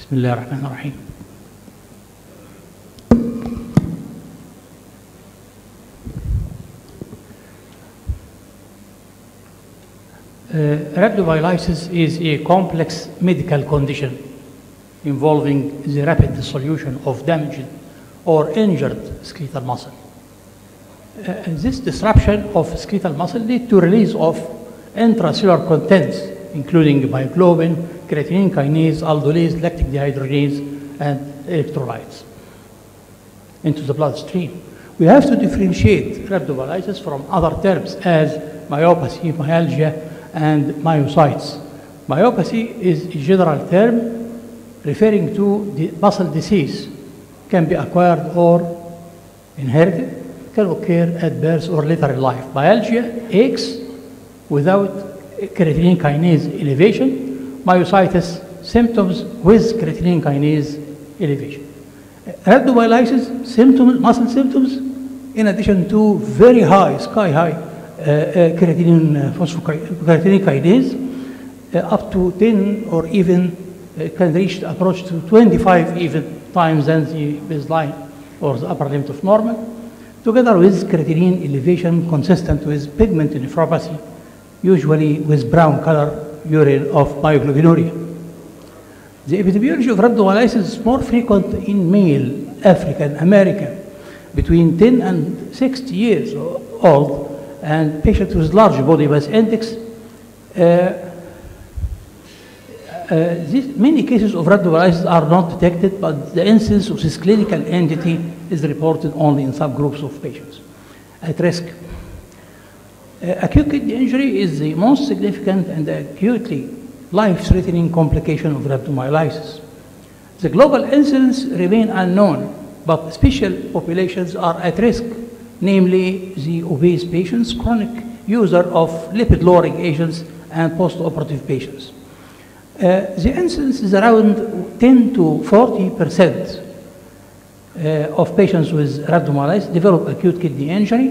بسم الله الرحمن الرحيم. Rhabdomyolysis is a complex medical condition involving the rapid dissolution of damaged or injured skeletal muscle. This disruption of skeletal muscle leads to release of intracellular contents, including myoglobin, creatine kinase, aldolase, lactic dehydrogenase, and electrolytes into the bloodstream. We have to differentiate rhabdomyolysis from other terms as myopathy, myalgia, and myocytes. Myopathy is a general term referring to the muscle disease, can be acquired or inherited, can occur at birth or later in life. Myalgia, aches without creatine kinase elevation. Myositis, symptoms with creatine kinase elevation. Rhabdomyolysis, symptoms, muscle symptoms, in addition to very high, sky high creatine kinase, up to 10 or even can reach approach to 25 even times than the baseline or the upper limit of normal, together with creatinine elevation consistent with pigment nephropathy, usually with brown color urine of myoglobinuria. The epidemiology of rhabdomyolysis is more frequent in male African American between 10 and 60 years old, and patients with large body mass index. Many cases of rhabdomyolysis are not detected, but the incidence of this clinical entity is reported only in subgroups of patients at risk. Acute kidney injury is the most significant and acutely life-threatening complication of rhabdomyolysis. The global incidence remain unknown, but special populations are at risk, namely the obese patients, chronic user of lipid-lowering agents, and post-operative patients. The incidence is around 10 to 40% of patients with rhabdomyolysis develop acute kidney injury,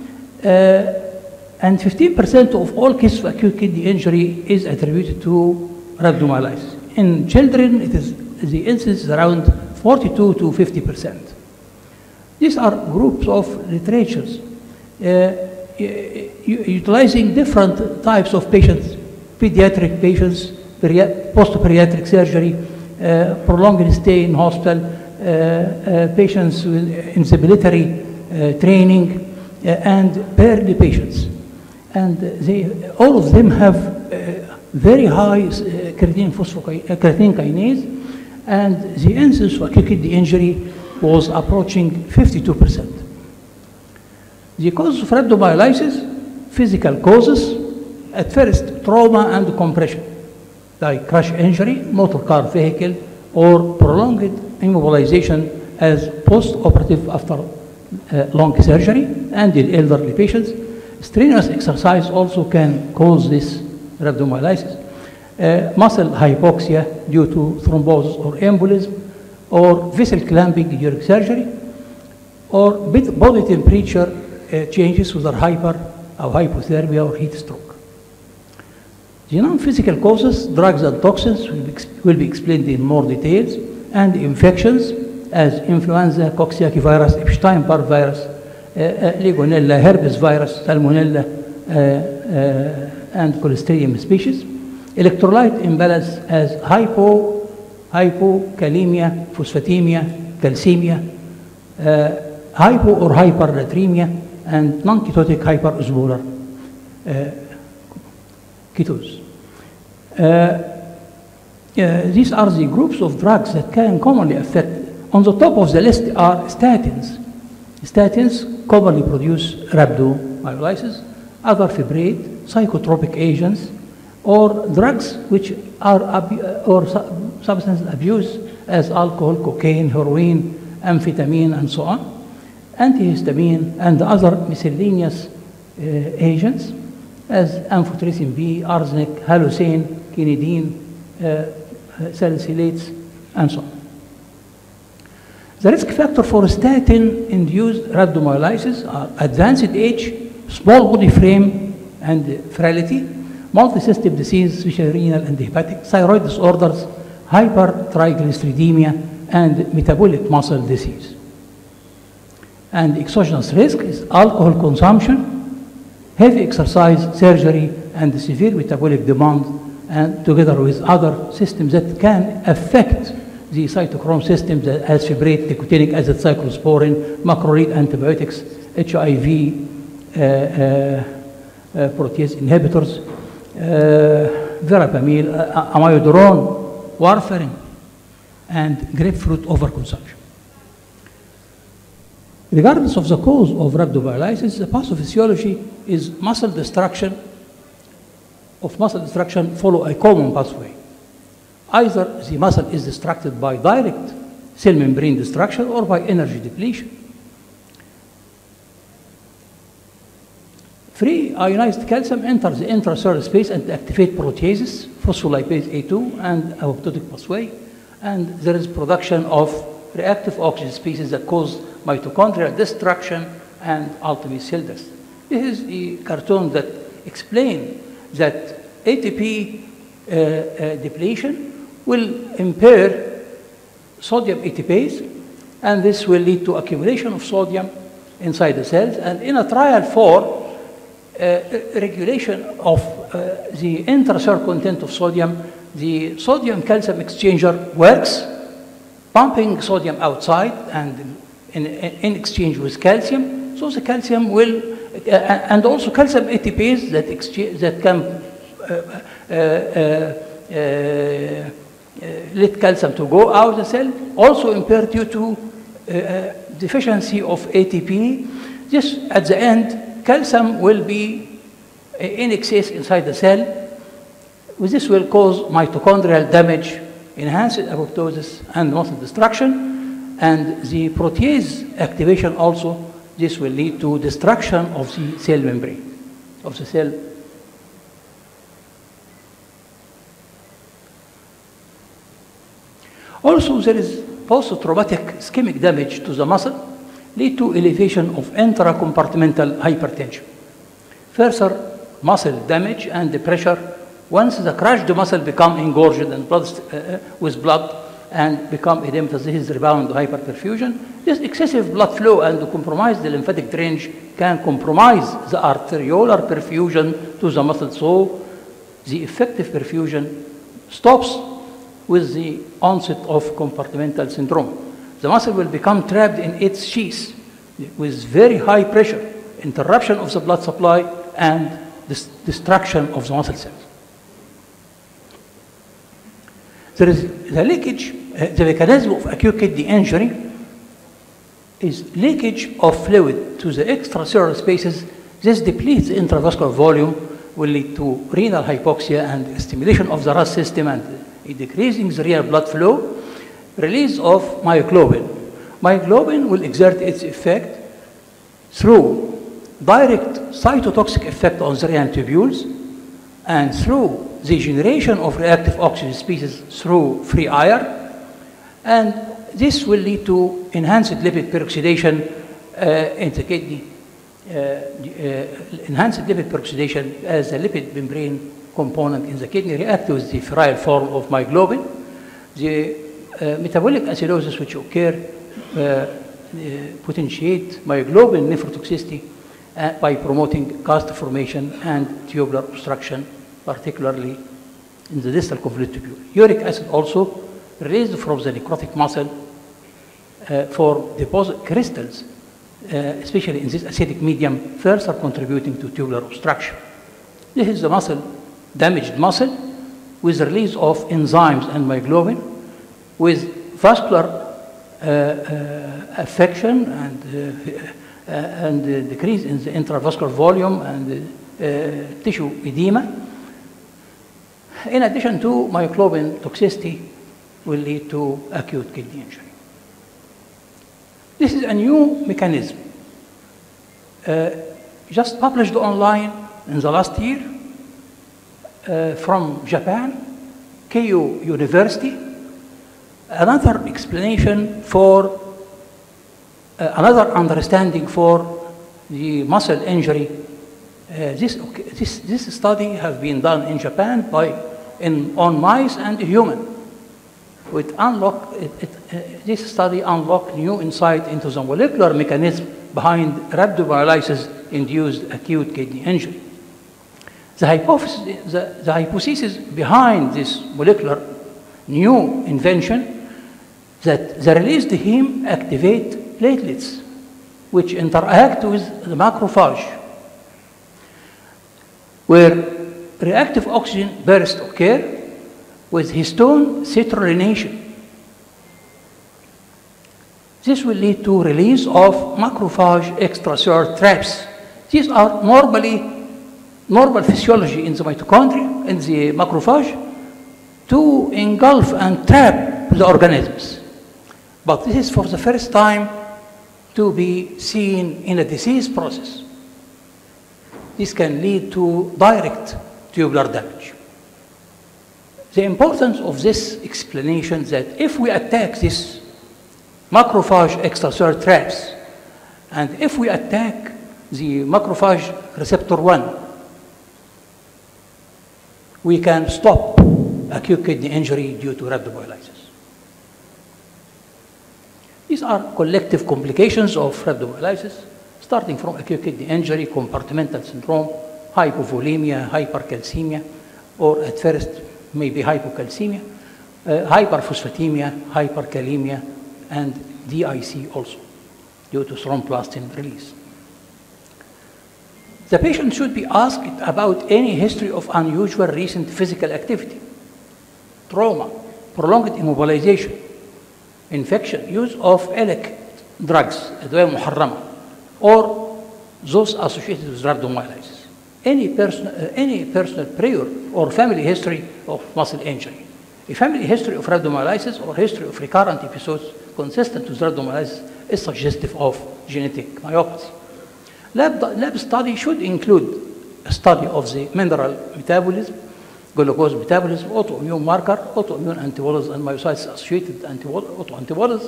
and 15% of all cases of acute kidney injury is attributed to rhabdomyolysis. In children, the incidence is around 42 to 50%. These are groups of literatures utilizing different types of patients: pediatric patients, post-pediatric surgery, prolonged stay in hospital, patients with military training, and elderly patients. And all of them have very high creatine kinase, and the incidence of acute kidney injury was approaching 52%. The causes of rhabdomyolysis: physical causes, at first trauma and compression, like crash injury, motor car vehicle, or prolonged immobilization as post-operative after long surgery, and in elderly patients. Strenuous exercise also can cause this rhabdomyolysis. Muscle hypoxia due to thrombosis or embolism, or vessel clamping during surgery, or body temperature changes with hyper or hypothermia or heat stroke. The non-physical causes, drugs and toxins, will be explained in more details, and infections as influenza, coxsackie virus, Epstein-Barr virus, Legionella, herpes virus, Salmonella, and Clostridium species. Electrolyte imbalance as hypokalemia, phosphatemia, calcemia, hypo or hypernatremia, and non-ketotic hyperosmolar ketose. These are the groups of drugs that can commonly affect. On the top of the list are statins. Statins commonly produce rhabdomyolysis, other fibrate, psychotropic agents, or drugs which are substance abuse as alcohol, cocaine, heroin, amphetamine, and so on, antihistamine, and other miscellaneous agents as amphotericin B, arsenic, halocene, quinidine, salicylates, and so on. The risk factor for statin-induced rhabdomyolysis are advanced age, small body frame and frailty, multisystem disease, especially renal and hepatic, thyroid disorders, hypertriglyceridemia and metabolic muscle disease. And exogenous risk is alcohol consumption, heavy exercise, surgery, and severe metabolic demand, and together with other systems that can affect the cytochrome systems as fibrate, nicotinic acid, cyclosporin, macrolide antibiotics, HIV, protease inhibitors, verapamil, amiodarone, warfarin, and grapefruit overconsumption. Regardless of the cause of rhabdomyolysis, the pathophysiology is muscle destruction. Of muscle destruction follow a common pathway. Either the muscle is destructed by direct cell membrane destruction or by energy depletion. Free ionized calcium enters the intracellular space and activates proteases, phospholipase A2 and apoptotic pathway, and there is production of reactive oxygen species that cause mitochondrial destruction and ultimately cell death. This is a cartoon that explains that ATP depletion will impair sodium ATPase, and this will lead to accumulation of sodium inside the cells. And in a trial for regulation of the intracellular content of sodium, the sodium-calcium exchanger works, pumping sodium outside and in exchange with calcium. So the calcium will, and also calcium ATPase that can let calcium to go out of the cell, also impaired due to deficiency of ATP. This, at the end, calcium will be in excess inside the cell. This will cause mitochondrial damage, enhanced apoptosis, and muscle destruction. And the protease activation also, this will lead to destruction of the cell membrane, of the cell. Also, there is post-traumatic ischemic damage to the muscle, lead to elevation of intracompartmental hypertension. Further muscle damage and the pressure, once the crushed muscle become engorged and with blood and become edematous, this is rebound hyperperfusion. This excessive blood flow and the compromise the lymphatic drainage can compromise the arteriolar perfusion to the muscle, so the effective perfusion stops with the onset of compartmental syndrome. The muscle will become trapped in its sheath with very high pressure, interruption of the blood supply, and destruction of the muscle cells. There is the leakage, the mechanism of acute kidney injury is leakage of fluid to the extracellular spaces. This depletes the intravascular volume, will lead to renal hypoxia and stimulation of the RAS system and decreasing the renal blood flow. Release of myoglobin. Myoglobin will exert its effect through direct cytotoxic effect on the renal tubules and through the generation of reactive oxygen species through free iron, and this will lead to enhanced lipid peroxidation in the kidney, enhanced lipid peroxidation as a lipid membrane component in the kidney react with the ferrile form of myoglobin. The metabolic acidosis which occur potentiate myoglobin nephrotoxicity by promoting cast formation and tubular obstruction, particularly in the distal convoluted tubule. Uric acid also released from the necrotic muscle for deposit crystals, especially in this acidic medium, first are contributing to tubular obstruction. This is the muscle, damaged muscle, with release of enzymes and myoglobin, with vascular affection and decrease in the intravascular volume and tissue edema. In addition to myoglobin toxicity will lead to acute kidney injury. This is a new mechanism just published online in the last year from Japan, Keio University. Another explanation for, another understanding for the muscle injury. This study has been done in Japan on mice and human. this study unlocked new insight into the molecular mechanism behind rhabdomyolysis-induced acute kidney injury. The hypothesis behind this molecular new invention that the released heme activate platelets, which interact with the macrophage, where reactive oxygen bursts occur with histone citrullination. This will lead to release of macrophage extracellular traps. These are normal physiology in the mitochondria, in the macrophage, to engulf and trap the organisms. But this is for the first time to be seen in a disease process. This can lead to direct tubular damage. The importance of this explanation that if we attack this macrophage extracellular traps, and if we attack the macrophage receptor 1, we can stop acute kidney injury due to rhabdomyolysis. These are collective complications of rhabdomyolysis, starting from acute kidney injury, compartmental syndrome, hypovolemia, hypercalcemia, or at first maybe hypocalcemia, hyperphosphatemia, hyperkalemia, and DIC also, due to thromboplastin release. The patient should be asked about any history of unusual recent physical activity, trauma, prolonged immobilization, infection, use of illicit drugs, أدوية محرمة, or those associated with rhabdomyolysis. Any personal prior or family history of muscle injury. A family history of rhabdomyolysis or history of recurrent episodes consistent with rhabdomyolysis is suggestive of genetic myopathy. Lab study should include a study of the mineral metabolism, glucose metabolism, autoimmune marker, autoimmune antibodies, and myocytes-associated autoantibodies,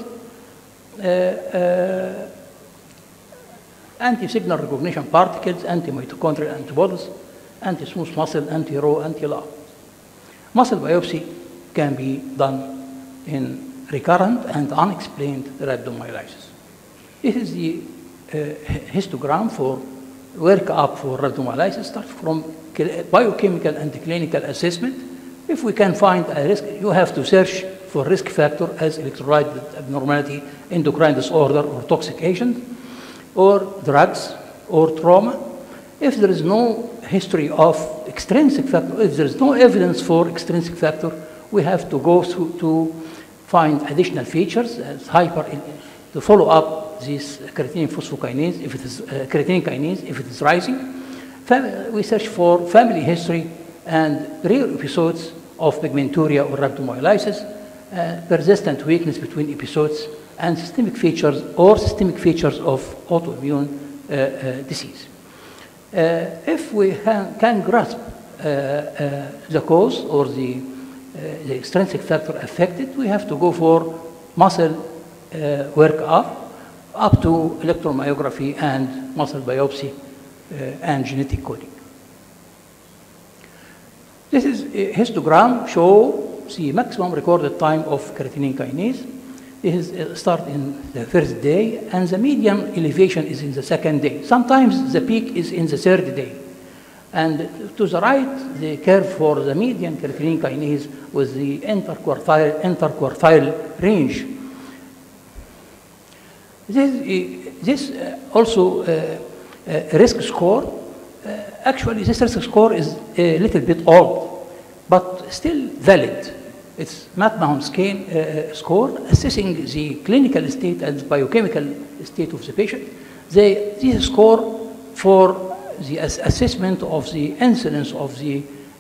anti-signal recognition particles, anti-mitochondrial antibodies, anti-smooth muscle, anti-raw, anti-lab. Muscle biopsy can be done in recurrent and unexplained rhabdomyolysis. This is the histogram for workup for rhabdomyolysis, starts from biochemical and clinical assessment. If we can find a risk, you have to search for risk factor as electrolyte abnormality, endocrine disorder, or toxic agent, or drugs, or trauma. If there is no history of extrinsic factor, if there is no evidence for extrinsic factor, we have to go through to find additional features as to follow up this creatine phosphokinase, if it is creatine kinase, if it is rising. We search for family history and rare episodes of pigmenturia or rhabdomyolysis, persistent weakness between episodes, and systemic features of autoimmune disease. If we can grasp the cause or the extrinsic factor affected, we have to go for muscle workup up to electromyography and muscle biopsy and genetic coding. This is a histogram show the maximum recorded time of creatine kinase. This is start in the first day, and the median elevation is in the second day. Sometimes the peak is in the third day. And to the right, the curve for the median creatine kinase with the interquartile range. This also risk score. Actually, this risk score is a little bit old, but still valid. It's McMahon score assessing the clinical state and biochemical state of the patient. This score for the assessment of the incidence of the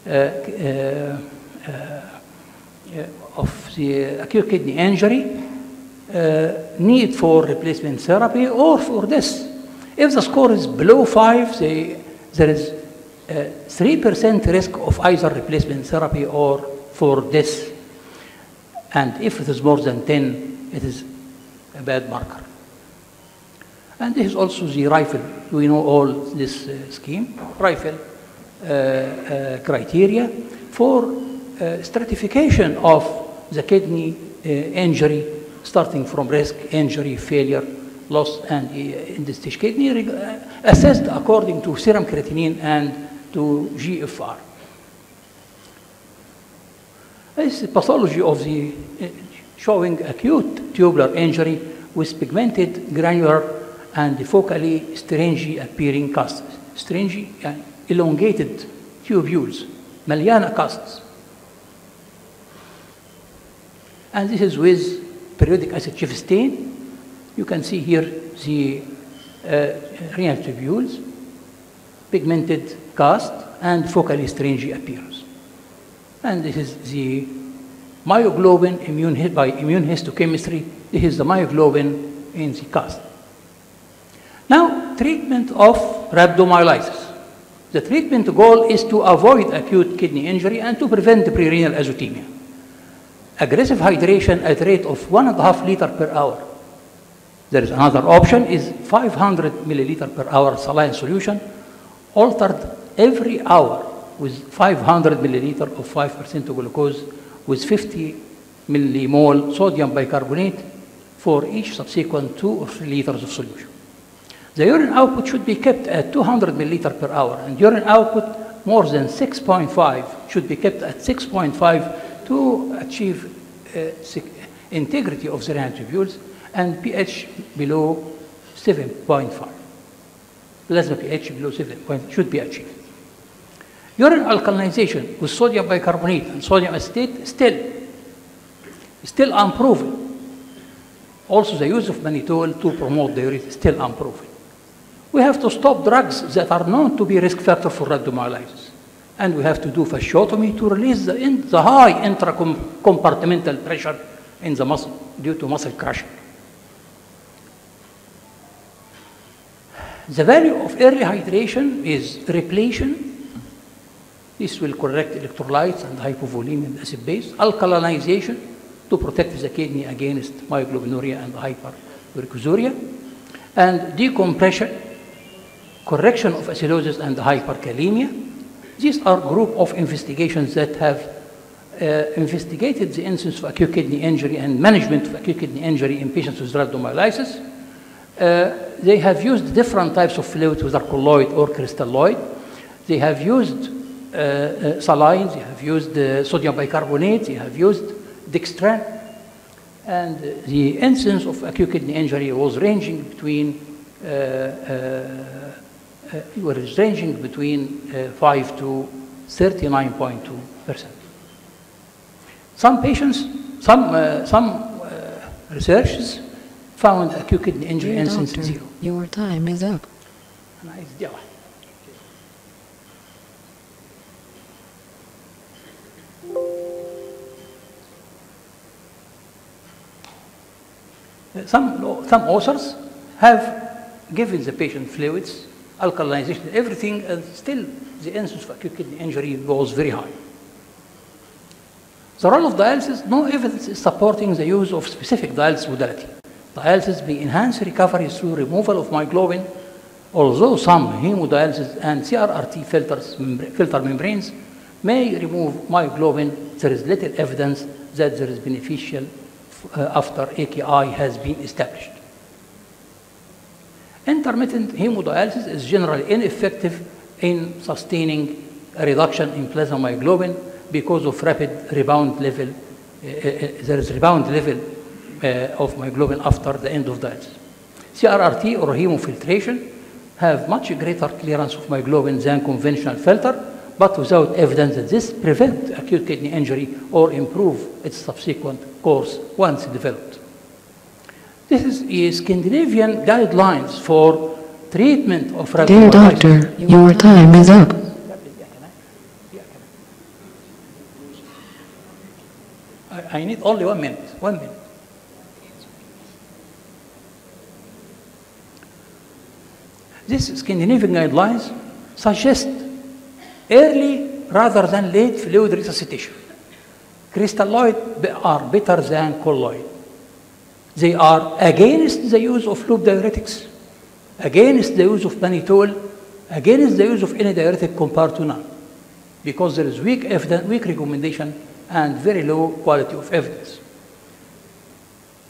acute kidney injury, need for replacement therapy, or for this. If the score is below 5, there is 3% risk of either replacement therapy or for this. And if it is more than 10, it is a bad marker. And this is also the rifle. We know all this scheme, rifle criteria for stratification of the kidney injury, starting from risk, injury, failure, loss, and end-stage kidney, assessed according to serum creatinine and to GFR. This is pathology of the showing acute tubular injury with pigmented, granular, and focally stringy appearing casts. Stringy, elongated tubules, Maliana casts. And this is with periodic acid chief stain. You can see here the renal tubules, pigmented cast, and focally stringy appearance. And this is the myoglobin by immune histochemistry. This is the myoglobin in the cast. Now, treatment of rhabdomyolysis. The treatment goal is to avoid acute kidney injury and to prevent prerenal azotemia. Aggressive hydration at rate of 1.5 liter per hour. There is another option, is 500 milliliter per hour saline solution, altered every hour with 500 milliliter of 5% glucose with 50 millimole sodium bicarbonate for each subsequent 2 or 3 liters of solution. The urine output should be kept at 200 milliliter per hour, and urine output more than 6.5 should be kept at 6.5 to achieve integrity of the renal tubules, and pH below 7.5. Plasma pH below 7.5 should be achieved. Urine alkalinization with sodium bicarbonate and sodium acetate still unproven. Also, the use of mannitol to promote diuresis still unproven. We have to stop drugs that are known to be risk factor for rhabdomyolysis. And we have to do fasciotomy to release the high intracompartmental pressure in the muscle due to muscle crushing. The value of early hydration is repletion. This will correct electrolytes and hypovolemia and acid base. Alkalinization to protect the kidney against myoglobinuria and hyperuricemia. And decompression, correction of acidosis and hyperkalemia. These are a group of investigations that have investigated the incidence of acute kidney injury and management of acute kidney injury in patients with rhabdomyolysis. They have used different types of fluids, whether colloid or crystalloid. They have used salines, they have used sodium bicarbonate, they have used dextran. And the incidence of acute kidney injury was ranging between 5 to 39.2%. Some patients, some researchers found acute kidney injury incidence zero. Your time is up. Some authors have given the patient fluids, alkalinization, everything, and still the incidence of acute kidney injury was very high. The role of dialysis, no evidence is supporting the use of specific dialysis modality. Dialysis may enhance recovery through removal of myoglobin, although some hemodialysis and CRRT filter membranes may remove myoglobin. There is little evidence that there is beneficial after AKI has been established. Intermittent hemodialysis is generally ineffective in sustaining a reduction in plasma myoglobin because of rapid rebound level. There is rebound level of myoglobin after the end of dialysis. CRRT or hemofiltration have much greater clearance of myoglobin than conventional filter, but without evidence that this prevents acute kidney injury or improve its subsequent course once developed. This is a Scandinavian guidelines for treatment of rhabdomyolysis. Dear doctor, your time is up. I need only 1 minute. 1 minute. These Scandinavian guidelines suggest early rather than late fluid resuscitation. Crystalloid are better than colloid. They are against the use of loop diuretics, against the use of mannitol, against the use of any diuretic compared to none, because there is weak evidence, weak recommendation, and very low quality of evidence.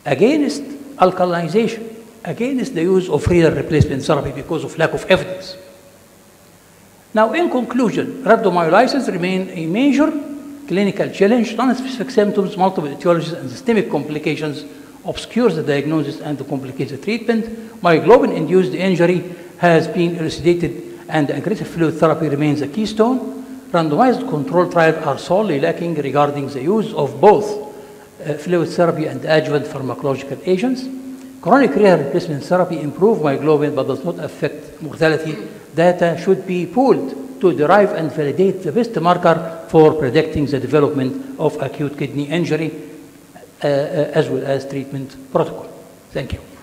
against alkalinization, against the use of renal replacement therapy because of lack of evidence. Now, in conclusion, rhabdomyolysis remains a major clinical challenge. Non-specific symptoms, multiple etiologies, and systemic complications obscures the diagnosis and complicates the treatment. Myoglobin-induced injury has been elucidated, and aggressive fluid therapy remains a keystone. Randomized control trials are sorely lacking regarding the use of both fluid therapy and adjuvant pharmacological agents. Chronic renal replacement therapy improves myoglobin but does not affect mortality. Data should be pooled to derive and validate the best marker for predicting the development of acute kidney injury as well as treatment protocol. Thank you.